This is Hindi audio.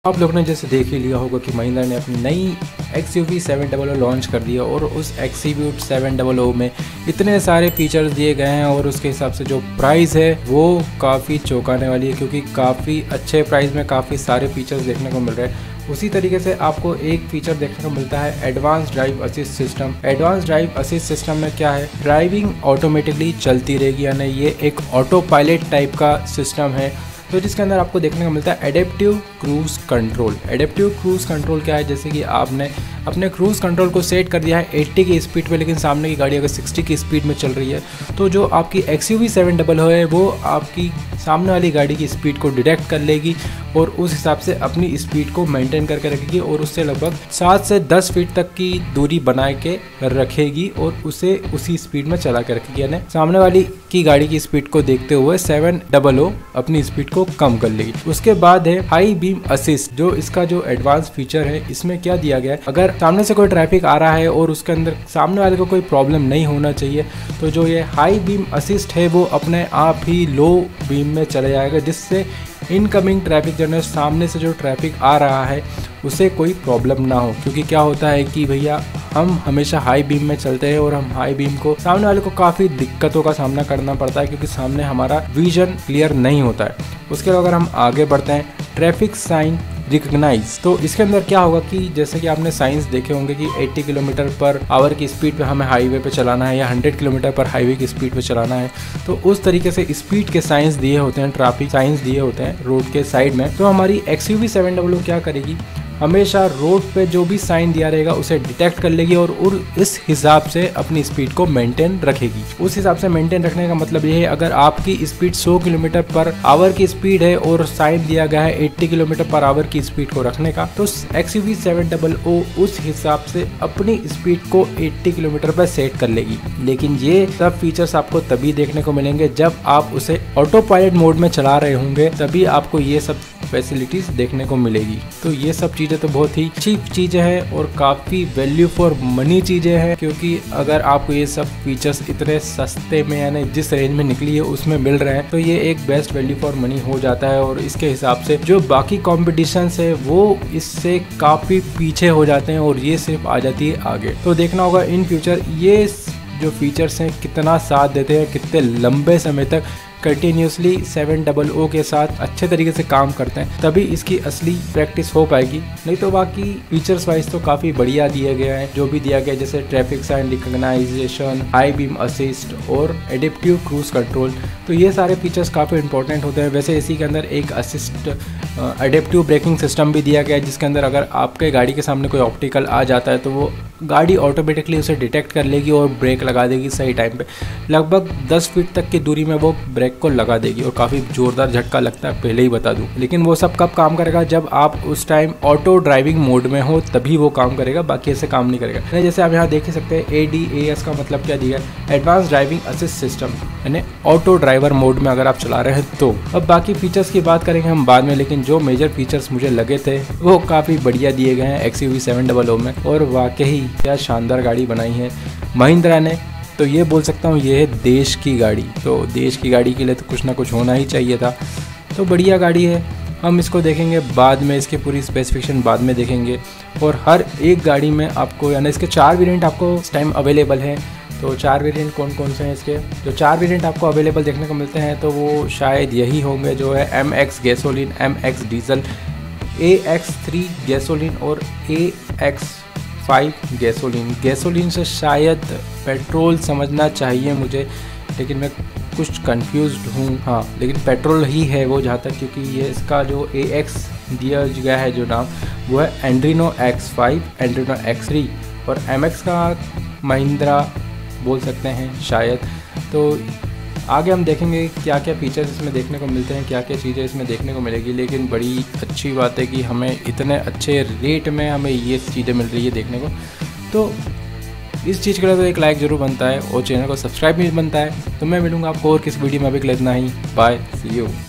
आप लोगों ने जैसे देख ही लिया होगा कि महिंद्रा ने अपनी नई XUV 700 लॉन्च कर दिया और उस XUV 700 में इतने सारे फीचर्स दिए गए हैं और उसके हिसाब से जो प्राइस है वो काफ़ी चौंकाने वाली है, क्योंकि काफ़ी अच्छे प्राइस में काफ़ी सारे फीचर्स देखने को मिल रहे हैं। उसी तरीके से आपको एक फीचर देखने को मिलता है advance drive assist system. Advance drive assist system में क्या है, ड्राइविंग ऑटोमेटिकली चलती रहेगी, यानी ये एक ऑटो पायलट टाइप का सिस्टम है। तो जिसके अंदर आपको देखने को मिलता है adaptive cruise control. Adaptive cruise control क्या है, जैसे कि आपने अपने क्रूज कंट्रोल को सेट कर दिया है 80 की स्पीड पे, लेकिन सामने की गाड़ी अगर 60 की स्पीड में चल रही है तो जो आपकी XUV 700 है वो आपकी सामने वाली गाड़ी की स्पीड को डिटेक्ट कर लेगी और उस हिसाब से अपनी स्पीड को मेंटेन करके रखेगी और उससे लगभग 7 से 10 फीट तक की दूरी बना के रखेगी और उसे उसी स्पीड में चला के रखेगी। यानी सामने वाली की गाड़ी की स्पीड को देखते हुए 700 अपनी स्पीड को कम कर लेगी। उसके बाद है हाई बीम असिस्ट। जो इसका जो एडवांस फीचर है, इसमें क्या दिया गया है, अगर सामने से कोई ट्रैफिक आ रहा है और उसके अंदर सामने वाले को कोई प्रॉब्लम नहीं होना चाहिए, तो जो ये हाई बीम असिस्ट है वो अपने आप ही लो बीम में चले जाएगा, जिससे इनकमिंग ट्रैफिक जो सामने से जो ट्रैफिक आ रहा है उसे कोई प्रॉब्लम ना हो। क्योंकि क्या होता है कि भैया हम हमेशा हाई बीम में चलते हैं और हम हाई बीम को सामने वाले को काफ़ी दिक्कतों का सामना करना पड़ता है, क्योंकि सामने हमारा विजन क्लियर नहीं होता है। उसके अलावा अगर हम आगे बढ़ते हैं, ट्रैफिक साइन रिकग्नाइज। तो इसके अंदर क्या होगा कि जैसे कि आपने साइंस देखे होंगे कि 80 किलोमीटर पर आवर की स्पीड पे हमें हाईवे पे चलाना है या 100 किलोमीटर पर हाईवे की स्पीड पे चलाना है, तो उस तरीके से स्पीड के साइंस दिए होते हैं, ट्रैफिक साइंस दिए होते हैं रोड के साइड में। तो हमारी XUV 700 क्या करेगी, हमेशा रोड पे जो भी साइन दिया रहेगा उसे डिटेक्ट कर लेगी और इस हिसाब से अपनी स्पीड को मेंटेन रखेगी। उस हिसाब से मेंटेन रखने का मतलब ये है, अगर आपकी स्पीड 100 किलोमीटर पर आवर की स्पीड है और साइन दिया गया है 80 किलोमीटर पर आवर की स्पीड को रखने का, तो XUV 700 उस हिसाब से अपनी स्पीड को 80 किलोमीटर पर सेट कर लेगी। लेकिन ये सब फीचर्स आपको तभी देखने को मिलेंगे जब आप उसे ऑटो पायलट मोड में चला रहे होंगे, तभी आपको ये सब फैसिलिटीज देखने को मिलेगी। तो ये सब चीजें तो बहुत ही चीप चीजें हैं और काफी वैल्यू फॉर मनी चीजें हैं, क्योंकि अगर आपको ये सब फीचर्स इतने सस्ते में यानी जिस रेंज में निकली है उसमें मिल रहे हैं, तो ये एक बेस्ट वैल्यू फॉर मनी हो जाता है। और इसके हिसाब से जो बाकी कॉम्पिटिशन है वो इससे काफी पीछे हो जाते हैं और ये सिर्फ आ जाती है आगे। तो देखना होगा इन फ्यूचर ये जो फीचर्स हैं कितना साथ देते हैं, कितने लंबे समय तक कंटिन्यूसली 700 के साथ अच्छे तरीके से काम करते हैं, तभी इसकी असली प्रैक्टिस हो पाएगी। नहीं तो बाकी फीचर्स वाइज तो काफ़ी बढ़िया दिया गया है। जो भी दिया गया जैसे traffic sign recognition, high beam assist और एडेप्टिव क्रूज कंट्रोल, तो ये सारे फीचर्स काफ़ी इंपॉर्टेंट होते हैं। वैसे इसी के अंदर एक असिस्ट एडेप्टिव ब्रेकिंग सिस्टम भी दिया गया है, जिसके अंदर अगर आपके गाड़ी के सामने कोई ऑब्स्टिकल आ जाता है तो वो गाड़ी ऑटोमेटिकली उसे डिटेक्ट कर लेगी और ब्रेक लगा देगी सही टाइम पे। लगभग 10 फीट तक की दूरी में वो ब्रेक को लगा देगी और काफ़ी ज़ोरदार झटका लगता है, पहले ही बता दूं। लेकिन वो सब कब काम करेगा, जब आप उस टाइम ऑटो ड्राइविंग मोड में हो तभी वो काम करेगा, बाकी ऐसे काम नहीं करेगा। जैसे आप यहाँ देख ही सकते हैं ADAS का मतलब क्या दिया है, एडवांस ड्राइविंग असिस्ट सिस्टम, यानी ऑटो ड्राइवर मोड में अगर आप चला रहे हैं तो। अब बाकी फीचर्स की बात करेंगे हम बाद में, लेकिन जो मेजर फीचर्स मुझे लगे थे वो काफ़ी बढ़िया दिए गए हैं XUV 700 में। और वाकई क्या शानदार गाड़ी बनाई है महिंद्रा ने, तो ये बोल सकता हूँ ये है देश की गाड़ी। तो देश की गाड़ी के लिए तो कुछ ना कुछ होना ही चाहिए था। तो बढ़िया गाड़ी है, हम इसको देखेंगे बाद में, इसकी पूरी स्पेसिफिकेशन बाद में देखेंगे। और हर एक गाड़ी में आपको यानी इसके 4 वेरिएंट आपको इस टाइम अवेलेबल हैं। तो 4 वेरिएंट कौन कौन से हैं इसके, जो 4 वेरिएंट आपको अवेलेबल देखने को मिलते हैं तो वो शायद यही होंगे, जो है MX gasoline, MX diesel, AX3 gasoline और AX5 गैसोलीन। गैसोलीन से शायद पेट्रोल समझना चाहिए मुझे, लेकिन मैं कुछ कंफ्यूज्ड हूँ। हाँ, लेकिन पेट्रोल ही है वो जहाँ तक, क्योंकि ये इसका जो AX दिया गया है जो नाम, वो है एंड्रीनो X5, एंड्रीनो X3 और MX का महिंद्रा बोल सकते हैं शायद। तो आगे हम देखेंगे क्या क्या फीचर्स इसमें देखने को मिलते हैं, क्या क्या चीज़ें इसमें देखने को मिलेगी। लेकिन बड़ी अच्छी बात है कि हमें इतने अच्छे रेट में हमें ये चीज़ें मिल रही है देखने को। तो इस चीज़ के लिए तो एक लाइक ज़रूर बनता है और चैनल को सब्सक्राइब भी बनता है। तो मैं मिलूँगा आपको और किसी वीडियो में, अभी के लिए इतना ही। Bye, C you.